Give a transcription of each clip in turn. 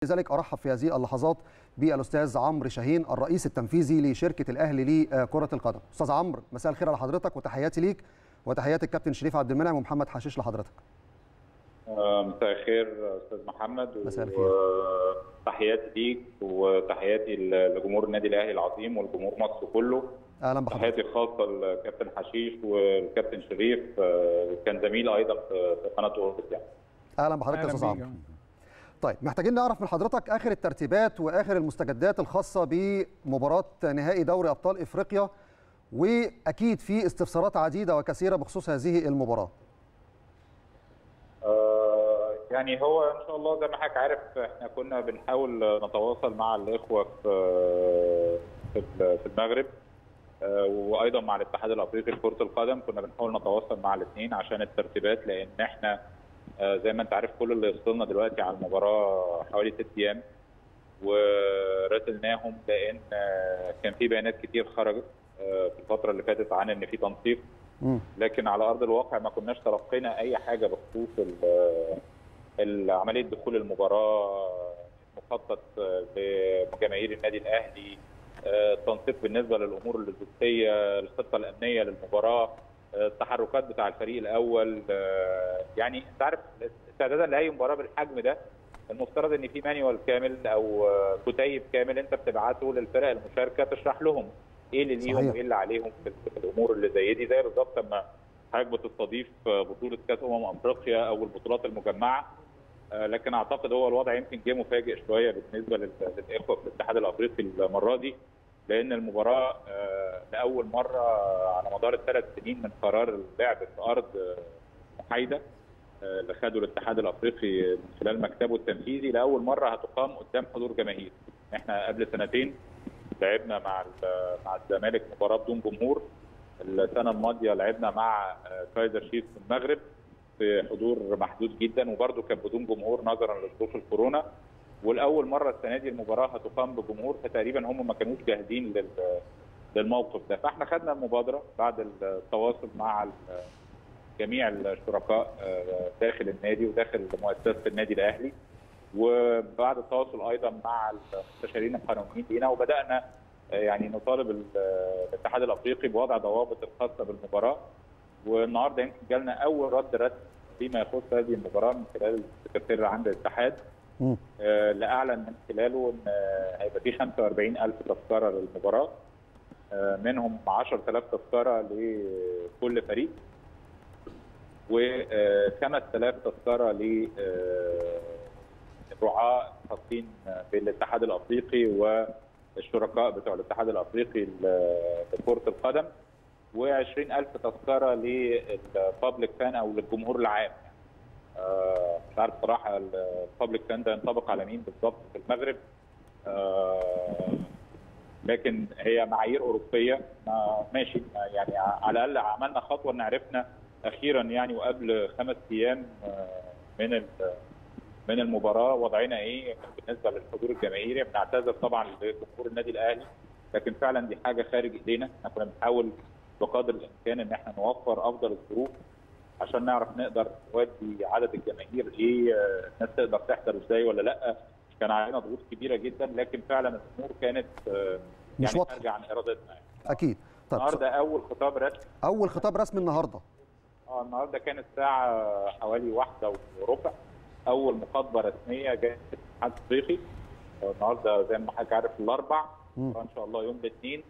لذلك ارحب في هذه اللحظات بالاستاذ عمرو شاهين الرئيس التنفيذي لشركه الاهلي لكره القدم. استاذ عمرو، مساء الخير على حضرتك وتحياتي ليك وتحيات الكابتن شريف عبد المنعم ومحمد حشيش لحضرتك. مساء الخير استاذ محمد. مساء الخير. تحياتي ليك وتحياتي لجمهور النادي الاهلي العظيم والجمهور مصر كله. اهلا بحضرتك. تحياتي الخاصه للكابتن حشيش والكابتن شريف، كان زميل ايضا في قناه اوربت يعني. اهلا بحضرتك يا استاذ عمرو. طيب، محتاجين نعرف من حضرتك اخر الترتيبات واخر المستجدات الخاصه بمباراه نهائي دوري ابطال افريقيا، واكيد في استفسارات عديده وكثيره بخصوص هذه المباراه. يعني هو ان شاء الله زي ما حضرتك عارف احنا كنا بنحاول نتواصل مع الاخوه في المغرب، وايضا مع الاتحاد الافريقي لكره القدم. كنا بنحاول نتواصل مع الاثنين عشان الترتيبات، لان احنا زي ما انت عارف كل اللي يوصلنا دلوقتي على المباراه حوالي 6 ايام، وراسلناهم لان كان في بيانات كتير خرجت في الفتره اللي فاتت عن ان في تنسيق، لكن على ارض الواقع ما كناش تلقينا اي حاجه بخصوص عمليه دخول المباراه، مخطط لجماهير النادي الاهلي، التنسيق بالنسبه للامور اللوجستيه، الخطه الامنيه للمباراه، التحركات بتاع الفريق الاول. يعني انت عارف استعدادا لاي مباراه بالحجم ده المفترض ان في مانيوال كامل او كتيب كامل انت بتبعته للفرق المشاركه تشرح لهم ايه اللي ليهم وايه اللي عليهم في الامور اللي زي دي، زي بالظبط لما حضرتك بتستضيف بطوله كاس افريقيا او البطولات المجمعه. لكن اعتقد هو الوضع يمكن جه مفاجئ شويه بالنسبه للاخوه في الاتحاد الافريقي المره دي، لان المباراه لاول مره على مدار ال3 سنين من قرار اللعب في ارض محايده اللي خده الاتحاد الافريقي من خلال مكتبه التنفيذي، لاول مره هتقام قدام حضور جماهير. احنا قبل سنتين لعبنا مع الزمالك مباراه بدون جمهور، السنه الماضيه لعبنا مع كايزر شيفز في المغرب في حضور محدود جدا وبرده كان بدون جمهور نظرا لظروف الكورونا، والاول مره السنه دي المباراه هتقام بجمهور، فتقريبا هم ما كانوش جاهزين للموقف ده. فاحنا خدنا المبادره بعد التواصل مع جميع الشركاء داخل النادي وداخل مؤسسه النادي الاهلي، وبعد التواصل ايضا مع المستشارين القانونيين لينا، وبدانا يعني نطالب الاتحاد الافريقي بوضع ضوابط الخاصه بالمباراه. والنهارده يمكن جالنا اول رد رسمي فيما يخص هذه المباراه من خلال السكرتير عند الاتحاد، اللي اعلن من خلاله ان هيبقى في 45,000 تذكره للمباراه، منهم 10,000 تذكره لكل فريق، و5,000 تذكره للرعاة خاصين بالاتحاد الافريقي والشركاء بتوع الاتحاد الافريقي لكره القدم، و20,000 تذكره للبابليك فان او للجمهور العام. مش عارف صراحه البابليك فان ده ينطبق على مين بالظبط في المغرب، لكن هي معايير اوروبيه ماشي. يعني على الاقل عملنا خطوه ان عرفنا اخيرا يعني وقبل 5 ايام من المباراه وضعنا ايه بالنسبه للحضور الجماهيري. بنعتذر طبعا لجمهور النادي الاهلي، لكن فعلا دي حاجه خارج ايدينا. احنا كنا بنحاول بقدر الامكان ان احنا نوفر افضل الظروف عشان نعرف نقدر نودي عدد الجماهير ايه، الناس تقدر تحضر ازاي ولا لا. كان علينا ضغوط كبيره جدا، لكن فعلا الامور كانت مش يعني خارجه عن ارادتنا يعني. اكيد. طب النهارده اول خطاب رسمي النهارده. النهارده كانت الساعه حوالي 1:15 اول مخاطبه رسميه جايه من الاتحاد الافريقي. النهارده زي ما حضرتك عارف الاربع، ان شاء الله يوم الاثنين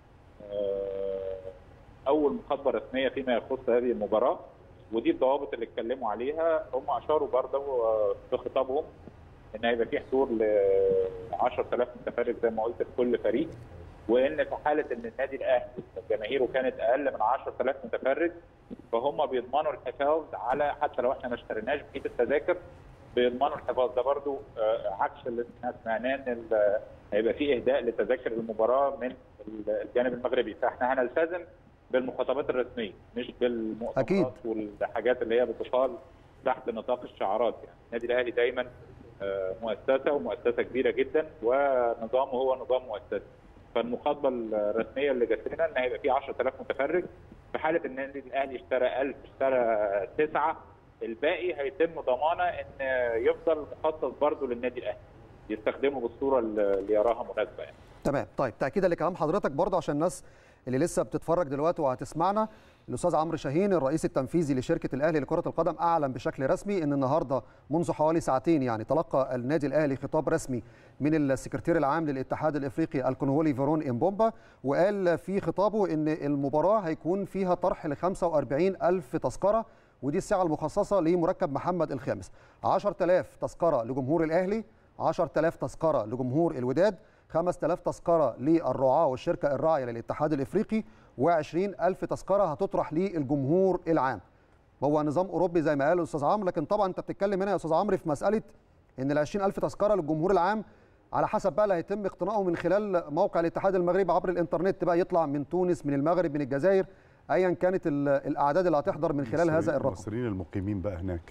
اول مخاطبه رسميه فيما يخص هذه المباراه، ودي الضوابط اللي اتكلموا عليها. هم اشاروا برضه في خطابهم ان هيبقى في حضور ل 10,000 متفرج زي ما قلت في كل فريق، وان في حاله ان النادي الاهلي جماهيره كانت اقل من 10,000 متفرج فهم بيضمنوا الحفاظ على، حتى لو احنا ما اشتريناش بقيه التذاكر بيضمنوا الحفاظ. ده برضه عكس اللي احنا سمعناه ان هيبقى في اهداء لتذاكر المباراه من الجانب المغربي. فاحنا هنلتزم بالمخاطبات الرسميه مش بالمؤتمرات والحاجات اللي هي بتقال تحت نطاق الشعارات. يعني النادي الاهلي دايما مؤسسه ومؤسسه كبيره جدا ونظامه هو نظام مؤسسي. فالمخاطبه الرسميه اللي جات لنا ان هيبقى في 10,000 متفرج، في حاله ان النادي الاهلي اشترى 1000 اشترى 9 الباقي هيتم ضمانه ان يفضل مخصص برضه للنادي الاهلي. يستخدمه بالصوره اللي يراها مناسبه يعني. تمام. طيب تاكيدا لكلام حضرتك برضه عشان الناس اللي لسه بتتفرج دلوقتي وهتسمعنا، الاستاذ عمرو شاهين الرئيس التنفيذي لشركه الاهلي لكره القدم اعلن بشكل رسمي ان النهارده منذ حوالي ساعتين يعني تلقى النادي الاهلي خطاب رسمي من السكرتير العام للاتحاد الافريقي الكونغولي فيرون امبومبا، وقال في خطابه ان المباراه هيكون فيها طرح ل 45,000 تذكره، ودي السعه المخصصه لمركب محمد الخامس. 10,000 تذكره لجمهور الاهلي، 10,000 تذكره لجمهور الوداد، 5,000 تذكرة للرعاة والشركة الراعية للاتحاد الإفريقي، و20,000 تذكرة هتطرح للجمهور العام. هو نظام أوروبي زي ما قال الأستاذ عمرو، لكن طبعا أنت بتتكلم هنا يا أستاذ عمرو في مسألة إن ال 20,000 تذكرة للجمهور العام على حسب بقى اللي هيتم اقتنائه من خلال موقع الاتحاد المغربي عبر الإنترنت، بقى يطلع من تونس، من المغرب، من الجزائر، أيا كانت الأعداد اللي هتحضر من خلال هذا الرقم. المصريين المقيمين بقى هناك.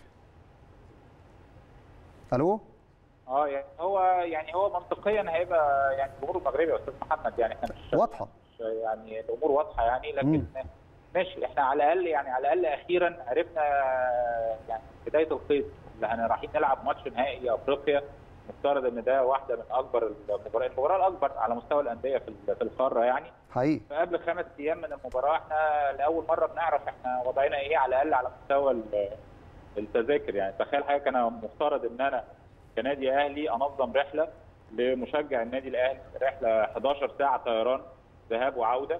ألو؟ يعني هو منطقيا هيبقى يعني الجمهور المغربي يا استاذ محمد، يعني احنا مش واضحه، يعني الامور واضحه يعني، لكن ماشي احنا على الاقل يعني على الاقل اخيرا عرفنا يعني بدايه الخيط اللي رايحين نلعب ماتش نهائي افريقيا. مفترض ان ده واحده من اكبر المباراه الاكبر على مستوى الانديه في القاره يعني حقيقي. فقبل 5 ايام من المباراه احنا لاول مره بنعرف احنا وضعنا ايه على الاقل على مستوى التذاكر. يعني تخيل حضرتك انا مفترض ان انا كنادي اهلي انظم رحله لمشجع النادي الاهلي، رحله 11 ساعه طيران ذهاب وعوده،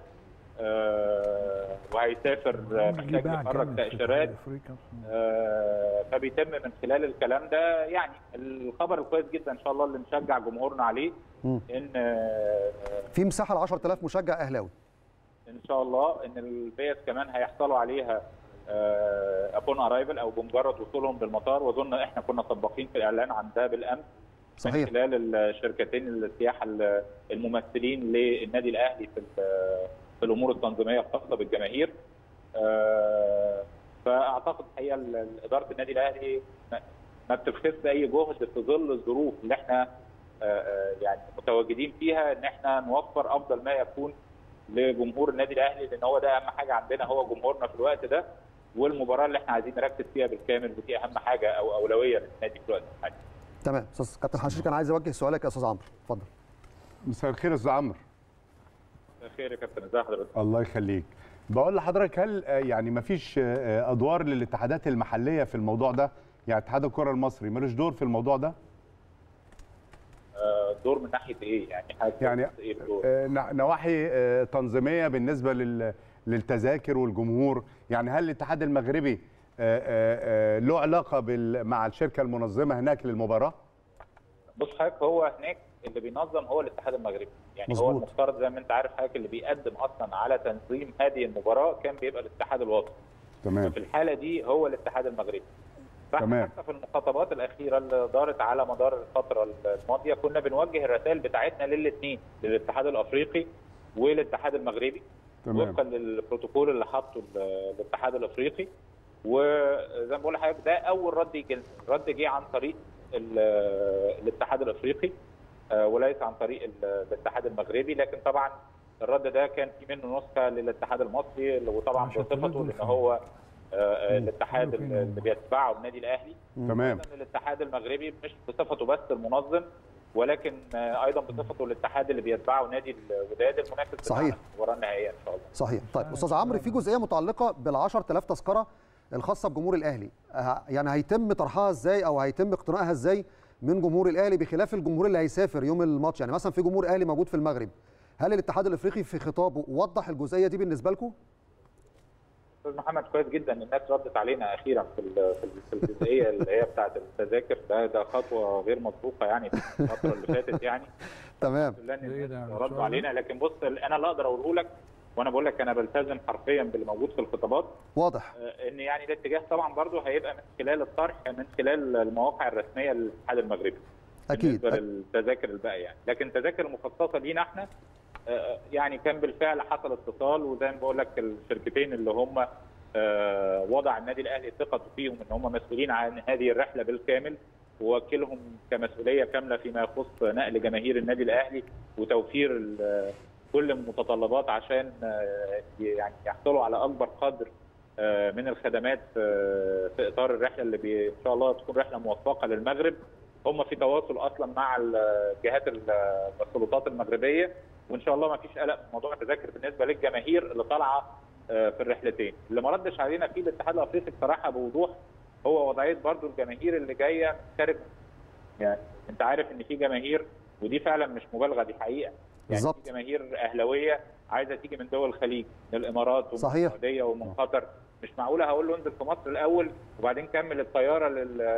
وهيسافر محتاج يخرج تاشيرات، فبيتم من خلال الكلام ده يعني الخبر الكويس جدا ان شاء الله اللي نشجع جمهورنا عليه ان في مساحه ل 10,000 مشجع اهلاوي ان شاء الله، ان البيت كمان هيحصلوا عليها ابون ارايفل او بمجرد وصولهم للمطار، واظن احنا كنا سباقين في الاعلان عن ده بالامس. صحيح. من خلال الشركتين السياحه الممثلين للنادي الاهلي في الامور التنظيميه الخاصه بالجماهير. فاعتقد الحقيقه اداره النادي الاهلي ما بتبخسش اي جهد في ظل الظروف اللي احنا يعني متواجدين فيها، ان احنا نوفر افضل ما يكون لجمهور النادي الاهلي، لان هو ده اهم حاجه عندنا، هو جمهورنا في الوقت ده، والمباراه اللي احنا عايزين نركز فيها بالكامل، ودي اهم حاجه او اولويه للنادي في الوقت الحالي. تمام. استاذ كابتن حشيش كان عايز اوجه سؤالك يا استاذ عمرو، اتفضل. مساء الخير يا استاذ عمرو. مساء الخير يا كابتن، ازي حضرتك؟ الله يخليك. بقول لحضرتك هل يعني ما فيش ادوار للاتحادات المحليه في الموضوع ده؟ يعني اتحاد الكره المصري ملوش دور في الموضوع ده؟ دور من ناحيه ايه؟ يعني نواحي تنظيميه بالنسبه للتذاكر والجمهور، يعني هل الاتحاد المغربي له علاقه مع الشركه المنظمه هناك للمباراه؟ بص حضرتك، هو هناك اللي بينظم هو الاتحاد المغربي، يعني مزبوط. هو المفترض زي ما انت عارف حضرتك اللي بيقدم اصلا على تنظيم هذه المباراه كان بيبقى الاتحاد الوطني. تمام. في الحاله دي هو الاتحاد المغربي. تمام. حتى في المخاطبات الاخيره اللي دارت على مدار الفتره الماضيه كنا بنوجه الرسائل بتاعتنا للاثنين، للاتحاد الافريقي والاتحاد المغربي. تمام. وفقا للبروتوكول اللي حاطه الاتحاد الافريقي. وزي ما بقول لحضرتك ده اول رد يجي، الرد جه عن طريق الاتحاد الافريقي وليس عن طريق الاتحاد المغربي، لكن طبعا الرد ده كان في منه نسخه للاتحاد المصري، وطبعا بصفته لان هو الاتحاد اللي بيتبعه النادي الاهلي. تمام. الاتحاد المغربي مش بصفته بس المنظم، ولكن ايضا بصفته الاتحاد اللي بيتبعه نادي الوداد المنافس صحيح في المباراه النهائيه ان شاء الله. صحيح. طيب استاذ عمرو، في جزئيه متعلقه بال 10,000 تذكره الخاصه بجمهور الاهلي، يعني هيتم طرحها ازاي او هيتم اقتنائها ازاي من جمهور الاهلي بخلاف الجمهور اللي هيسافر يوم الماتش؟ يعني مثلا في جمهور اهلي موجود في المغرب، هل الاتحاد الافريقي في خطابه وضح الجزئيه دي بالنسبه لكم؟ استاذ محمد كويس جدا ان الناس ردت علينا اخيرا في الجزئيه اللي هي بتاعه التذاكر، ده خطوه غير مسبوقه يعني في الفتره اللي فاتت يعني. تمام. ردوا علينا، لكن بص انا اللي اقدر اقوله لك، وانا بقول لك انا بلتزم حرفيا باللي موجود في الخطابات. واضح ان يعني الاتجاه طبعا برضه هيبقى من خلال الطرح من خلال المواقع الرسميه للاتحاد المغربي. اكيد. بالنسبه للتذاكر الباقيه يعني، لكن التذاكر المخصصه لينا احنا يعني كان بالفعل حصل اتصال، وزي ما بقول لك الشركتين اللي هم وضع النادي الاهلي ثقته فيهم ان هم مسؤولين عن هذه الرحله بالكامل، ووكلهم كمسؤوليه كامله فيما يخص نقل جماهير النادي الاهلي وتوفير كل المتطلبات عشان يعني يحصلوا على اكبر قدر من الخدمات في اطار الرحله اللي ان شاء الله تكون رحله موفقه للمغرب. هم في تواصل اصلا مع الجهات السلطات المغربيه، وان شاء الله ما فيش قلق في موضوع التذاكر بالنسبه للجماهير اللي طالعه في الرحلتين. اللي ما ردش علينا فيه الاتحاد الافريقي بصراحه بوضوح هو وضعيه برضو الجماهير اللي جايه خارج. يعني انت عارف ان في جماهير، ودي فعلا مش مبالغه، دي حقيقه، يعني بالظبط. في جماهير اهلاويه عايزه تيجي من دول الخليج، من الامارات ومن السعوديه ومن قطر. مش معقوله هقول له انزل في مصر الاول وبعدين كمل الطياره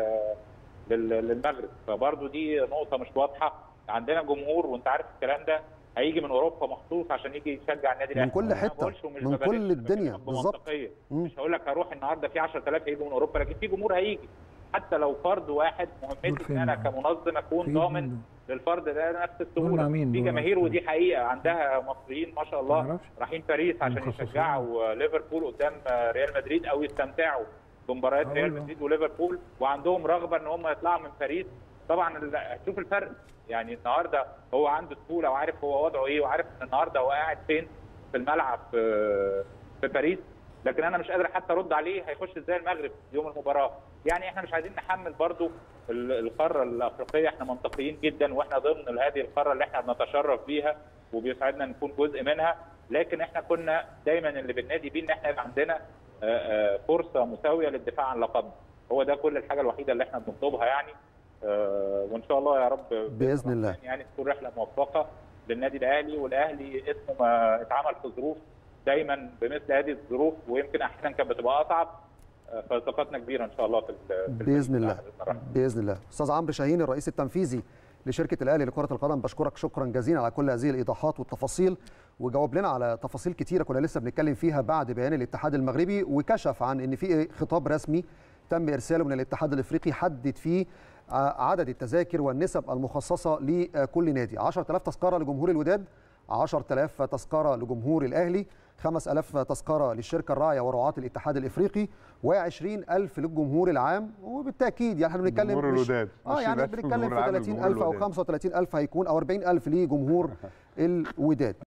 للمغرب. فبرضو دي نقطه مش واضحه. عندنا جمهور وانت عارف الكلام ده هيجي من اوروبا مخصوص عشان يجي يشجع النادي الاهلي من كل حته، من كل الدنيا بالظبط. مش هقول لك هروح النهارده في 10,000 هيجوا من اوروبا، لكن في جمهور هيجي. حتى لو فرد واحد، مهمتي ان انا كمنظم اكون ضامن للفرد ده نفس السهوله. في جماهير ودي حقيقه عندها مصريين ما شاء الله رايحين باريس عشان يشجعوا ليفربول قدام ريال مدريد او يستمتعوا بمباريات ريال مدريد وليفربول، وعندهم رغبه ان هم يطلعوا من باريس. طبعا هتشوف الفرق. يعني النهارده هو عنده سهوله وعارف هو وضعه ايه، وعارف ان النهارده هو قاعد فين في الملعب في باريس. لكن انا مش قادر حتى ارد عليه هيخش ازاي المغرب يوم المباراه. يعني احنا مش عايزين نحمل برضو القاره الافريقيه، احنا منطقيين جدا واحنا ضمن هذه القاره اللي احنا بنتشرف بيها وبيسعدنا نكون جزء منها. لكن احنا كنا دايما اللي بننادي بيه ان احنا يبقى عندنا فرصه مساويه للدفاع عن لقبنا. هو ده كل الحاجه الوحيده اللي احنا بنطلبها يعني. وان شاء الله يا رب باذن الله يعني تكون رحله موفقه للنادي الاهلي. والاهلي اسمه ما اتعمل في ظروف دايما بمثل هذه الظروف، ويمكن احيانا كانت بتبقى اصعب. فثقتنا كبيره ان شاء الله في باذن الله. باذن الله. استاذ عمرو شاهين الرئيس التنفيذي لشركه الاهلي لكره القدم، بشكرك شكرا جزيلا على كل هذه الايضاحات والتفاصيل، وجاوب لنا على تفاصيل كثيره كنا لسه بنتكلم فيها بعد بيان الاتحاد المغربي، وكشف عن ان في خطاب رسمي تم ارساله من الاتحاد الافريقي حدد فيه عدد التذاكر والنسب المخصصه لكل نادي. 10,000 تذكره لجمهور الوداد، 10,000 تذكره لجمهور الاهلي، 5,000 تذكره للشركه الراعيه ورعاه الاتحاد الافريقي، و20,000 للجمهور العام. وبالتاكيد يعني احنا بنتكلم جمهور الوداد يعني بنتكلم في 30,000 او 35,000 هيكون، او 40,000 لجمهور الوداد.